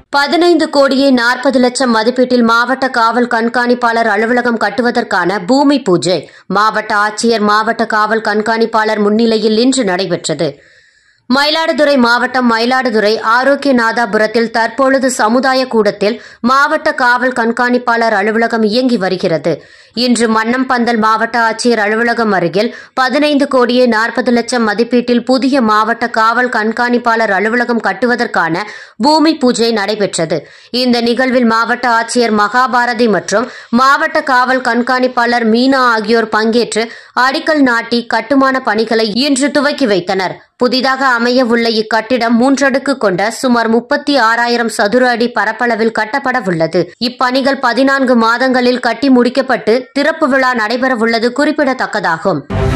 15 கோடியே 40 லட்சம் மதிப்பீட்டில் மாவட்ட காவல் கண்காணிப்பாளர் அலுவலகம் கட்டுவதற்கான பூமி பூஜை மாவட்ட ஆட்சியர், மாவட்ட காவல் கண்காணிப்பாளர் முன்னிலையில் இன்று நடைபெற்றது. மயிலாடுதுறை மாவட்டம் மயிலாடுதுறை ஆரோக்கியநாதாபுரத்தில் தற்பொழுது சமுதாய கூடத்தில் மாவட்ட காவல் கண்காணிப்பாளர் அலுவலகம் இயங்கி வருகிறது. இன்று மன்னம்பந்தல் மாவட்ட ஆட்சியர் அலுவலகம் அருகில் 15 கோடியே 40 லட்சம் மதிப்பீட்டில் புதிய மாவட்ட காவல் கண்காணிப்பாளர் அலுவலகம் கட்டுவதற்கான பூமி பூஜை நடைபெற்றது. இந்த நிகழ்வில் மாவட்ட ஆட்சியர் மகாபாரதி மற்றும் மாவட்ட காவல் கண்காணிப்பாளர் மீனா ஆகியோர் பங்கேற்று அடிக்கல் நாட்டி கட்டுமான பணிகளை இன்று துவக்கி வைத்தனர். புதிதாக அமைய உள்ள இக்கட்டிடம் 3 அடுக்கு கொண்ட சுமார் 36,000 சதுர அடி பரப்பளவில் கட்டப்பட உள்ளது. இப்பணிகள் 14 மாதங்களில் கட்டி முடிக்கப்பட்டு திறப்பு விழா நடைபெறவுள்ளது குறிப்பிடத்தக்கதாகும்.